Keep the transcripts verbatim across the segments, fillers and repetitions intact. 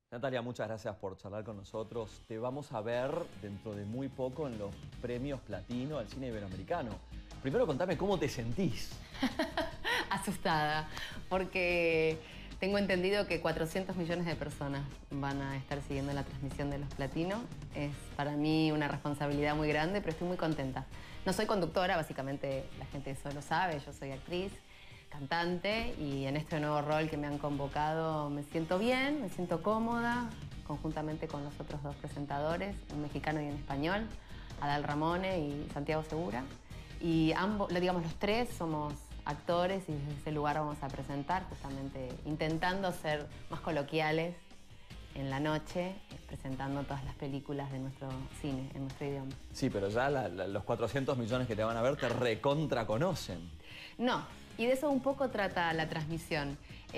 Natalia, muchas gracias por charlar con nosotros. Te vamos a ver dentro de muy poco en los premios Platino al cine iberoamericano. Primero contame cómo te sentís. Asustada, porque tengo entendido que cuatrocientos millones de personas van a estar siguiendo la transmisión de los Platino. Es para mí una responsabilidad muy grande, pero estoy muy contenta. No soy conductora, básicamente la gente eso lo sabe, yo soy actriz, cantante, y en este nuevo rol que me han convocado me siento bien, me siento cómoda, conjuntamente con los otros dos presentadores, un mexicano y un español, Adal Ramone y Santiago Segura. Y ambos, digamos, los tres somos actores y desde ese lugar vamos a presentar, justamente intentando ser más coloquiales en la noche, presentando todas las películas de nuestro cine, en nuestro idioma. Sí, pero ya la, la, los cuatrocientos millones que te van a ver te recontra conocen. No, y de eso un poco trata la transmisión.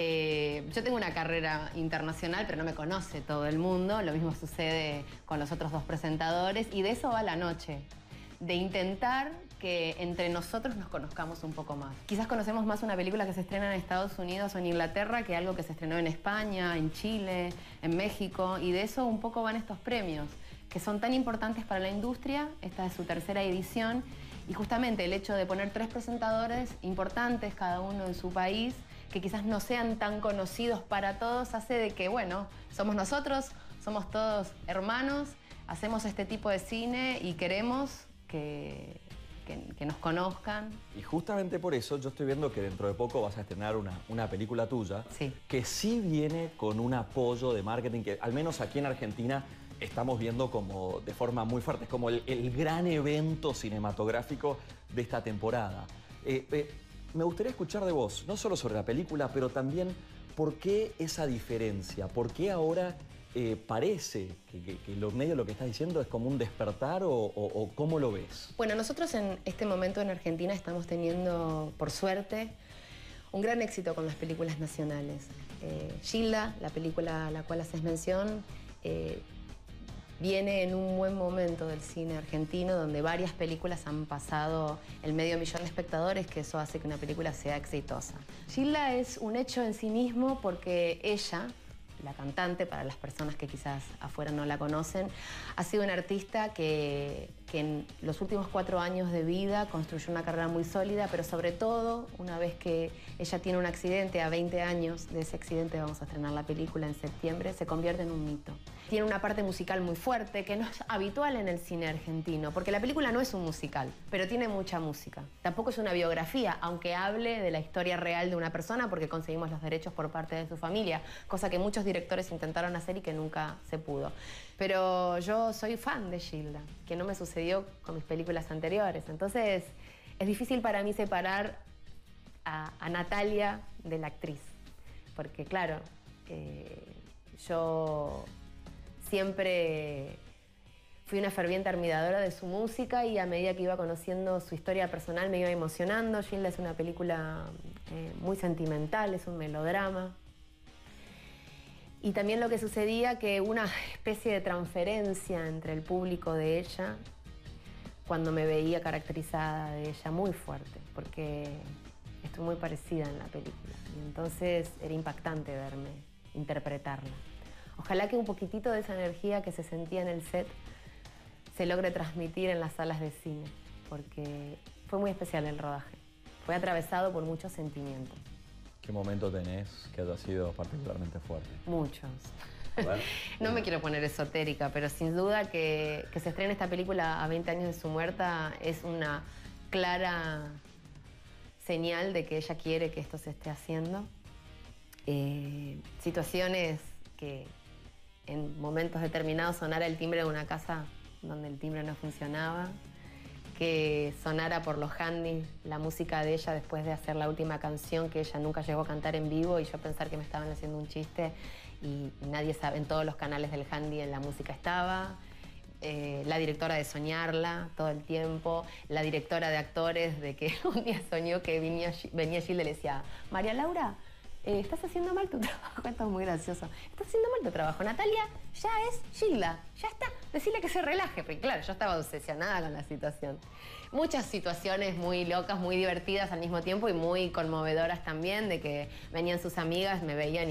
Eh, yo tengo una carrera internacional, pero no me conoce todo el mundo. Lo mismo sucede con los otros dos presentadores, y de eso va la noche. De intentar que entre nosotros nos conozcamos un poco más. Quizás conocemos más una película que se estrena en Estados Unidos o en Inglaterra que algo que se estrenó en España, en Chile, en México, y de eso un poco van estos premios, que son tan importantes para la industria. Esta es su tercera edición, y justamente el hecho de poner tres presentadores importantes, cada uno en su país, que quizás no sean tan conocidos para todos, hace de que, bueno, somos nosotros, somos todos hermanos, hacemos este tipo de cine y queremos Que, que, que nos conozcan. Y justamente por eso yo estoy viendo que dentro de poco vas a estrenar una, una película tuya, sí, que sí viene con un apoyo de marketing que al menos aquí en Argentina estamos viendo como de forma muy fuerte. Es como el, el gran evento cinematográfico de esta temporada. Eh, eh, me gustaría escuchar de vos, no solo sobre la película, pero también por qué esa diferencia, por qué ahora Eh, parece que, que, que lo medio lo que estás diciendo es como un despertar o, o, o ¿cómo lo ves? Bueno, nosotros en este momento en Argentina estamos teniendo, por suerte, un gran éxito con las películas nacionales. Eh, Gilda, la película a la cual haces mención, eh, viene en un buen momento del cine argentino, donde varias películas han pasado el medio millón de espectadores, que eso hace que una película sea exitosa. Gilda es un hecho en sí mismo porque ella, la cantante, para las personas que quizás afuera no la conocen, ha sido una artista que, que en los últimos cuatro años de vida construyó una carrera muy sólida, pero sobre todo, una vez que ella tiene un accidente, a veinte años de ese accidente, vamos a estrenar la película en septiembre, se convierte en un mito. Tiene una parte musical muy fuerte, que no es habitual en el cine argentino, porque la película no es un musical, pero tiene mucha música. Tampoco es una biografía, aunque hable de la historia real de una persona, porque conseguimos los derechos por parte de su familia, cosa que muchos directores intentaron hacer y que nunca se pudo. Pero yo soy fan de Gilda, que no me sucedió con mis películas anteriores. Entonces es difícil para mí separar a, a Natalia de la actriz, porque claro, eh, yo siempre fui una ferviente admiradora de su música, y a medida que iba conociendo su historia personal me iba emocionando. Gilda es una película eh, muy sentimental, es un melodrama. Y también lo que sucedía, que una especie de transferencia entre el público de ella, cuando me veía caracterizada de ella, muy fuerte, porque estoy muy parecida en la película. Y entonces era impactante verme interpretarla. Ojalá que un poquitito de esa energía que se sentía en el set se logre transmitir en las salas de cine, porque fue muy especial el rodaje. Fue atravesado por muchos sentimientos. ¿Qué momento tenés que haya sido particularmente fuerte? Muchos. Bueno, no me quiero poner esotérica, pero sin duda que, que se estrene esta película a veinte años de su muerte es una clara señal de que ella quiere que esto se esté haciendo. Eh, situaciones que en momentos determinados sonara el timbre de una casa donde el timbre no funcionaba, que sonara por los handys la música de ella después de hacer la última canción que ella nunca llegó a cantar en vivo, y yo pensar que me estaban haciendo un chiste y nadie sabe, en todos los canales del handy en la música estaba. Eh, la directora de Soñarla todo el tiempo, la directora de actores de que un día soñó que venía, venía Gilda y le decía: María Laura, Eh, estás haciendo mal tu trabajo. Esto es muy gracioso. Estás haciendo mal tu trabajo. Natalia ya es Gilda. Ya está. Decirle que se relaje. Porque claro, yo estaba obsesionada con la situación. Muchas situaciones muy locas, muy divertidas al mismo tiempo y muy conmovedoras también, de que venían sus amigas, me veían y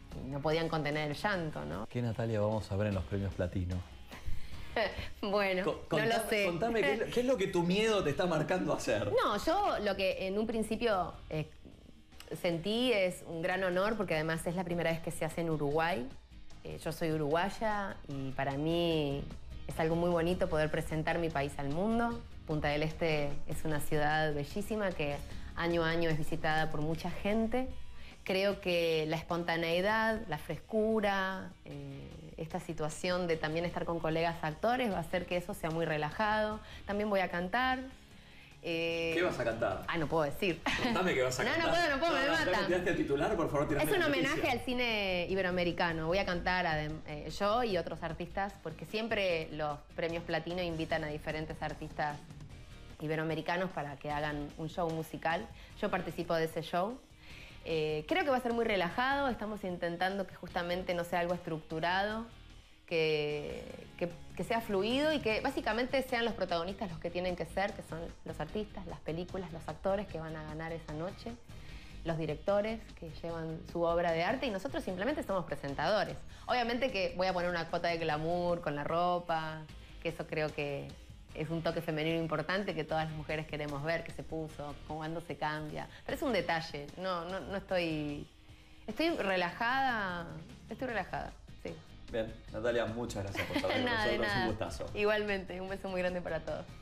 no podían contener el llanto, ¿no? ¿Qué, Natalia, vamos a ver en los premios Platino? Bueno, Co contame, no lo sé. Contame, ¿qué, ¿qué es lo que tu miedo te está marcando hacer? No, yo lo que en un principio eh, sentí es un gran honor, porque además es la primera vez que se hace en Uruguay. Eh, yo soy uruguaya y para mí es algo muy bonito poder presentar mi país al mundo. Punta del Este es una ciudad bellísima que año a año es visitada por mucha gente. Creo que la espontaneidad, la frescura, eh, esta situación de también estar con colegas actores va a hacer que eso sea muy relajado. También voy a cantar. Eh... ¿Qué vas a cantar? Ah, no puedo decir. Contame qué vas a no, cantar. No, no puedo, no puedo, no, me no, matan. ¿Me tiraste el titular? Por favor, tirame Es un la homenaje noticia. al cine iberoamericano. Voy a cantar a, eh, yo y otros artistas, porque siempre los premios Platino invitan a diferentes artistas iberoamericanos para que hagan un show musical. Yo participo de ese show. Eh, creo que va a ser muy relajado, estamos intentando que justamente no sea algo estructurado, que, que, que sea fluido y que básicamente sean los protagonistas los que tienen que ser, que son los artistas, las películas, los actores que van a ganar esa noche, los directores que llevan su obra de arte y nosotros simplemente somos presentadores. Obviamente que voy a poner una cuota de glamour con la ropa, que eso creo que es un toque femenino importante que todas las mujeres queremos ver, que se puso, cuando se cambia. Pero es un detalle, no, no, no estoy... Estoy relajada, estoy relajada, sí. Bien, Natalia, muchas gracias por estar con Nada, de nosotros, nada. un gustazo. Igualmente, un beso muy grande para todos.